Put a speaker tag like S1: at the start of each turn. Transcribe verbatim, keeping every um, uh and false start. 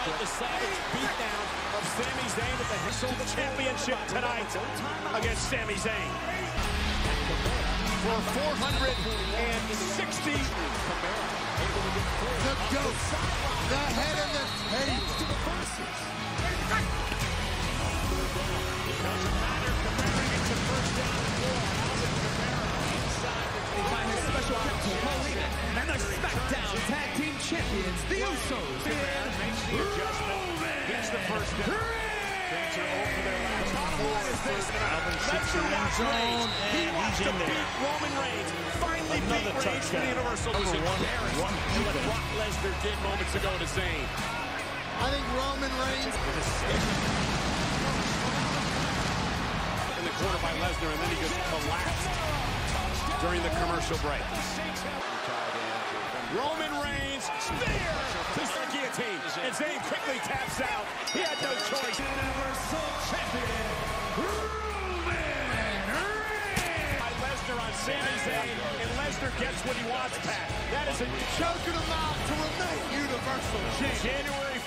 S1: The savage beatdown of Sami Zayn at the Universal Championship tonight against Sami Zayn. For four hundred sixty.
S2: The GOAT, the head of the table.
S1: It doesn't matter. Cabrera gets a first down and more. Alvin Cabrera inside the
S3: by his special counsel, Paulina, and the Smackdown Tag Team Champions, the Usos.
S1: Cabrera makes the adjustment. Gets the first down. Things are over their last four.
S4: Alvin shoots the end zone, and he's in there.
S1: Beat Roman Reigns. Finally
S4: Another
S1: beat Reigns for the Universal. It was embarrassed
S4: one, one
S1: what Brock Lesnar did moments ago to Zayn.
S2: I think Roman Reigns
S1: in the corner by Lesnar, and then he just collapsed during the commercial break. Roman Reigns, spear to the guillotine, and Zayn quickly taps out. He had no choice.
S3: Universal Champion, Roman Reigns.
S1: By Lesnar on Sami Zayn, and Lesnar gets what he wants back. That is a
S2: choking him out to remain Universal Champion.
S1: January